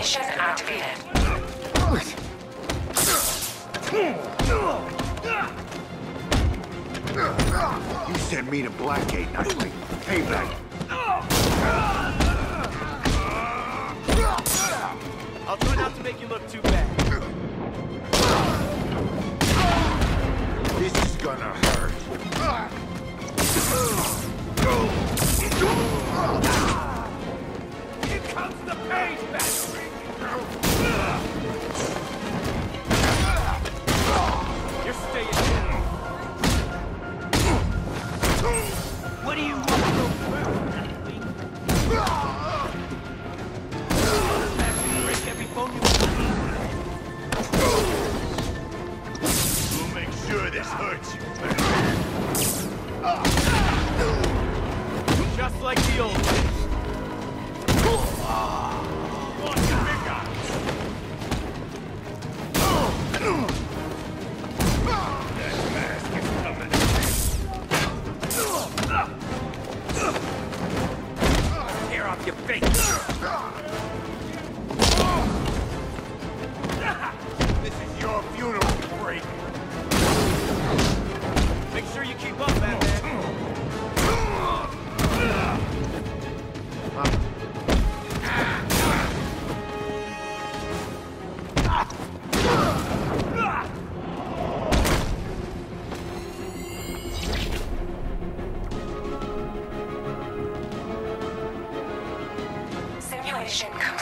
Simulation activated. You sent me to Blackgate nightly. Payback. I'll try not to make you look too bad. This is gonna hurt. Here comes the page factory! You're staying in. What do you want to go through? Break every bone you We'll make sure this hurts you. just like the old days. Tear off your face. This is your funeral, freak. Make sure you keep up, Batman. Simulation complete.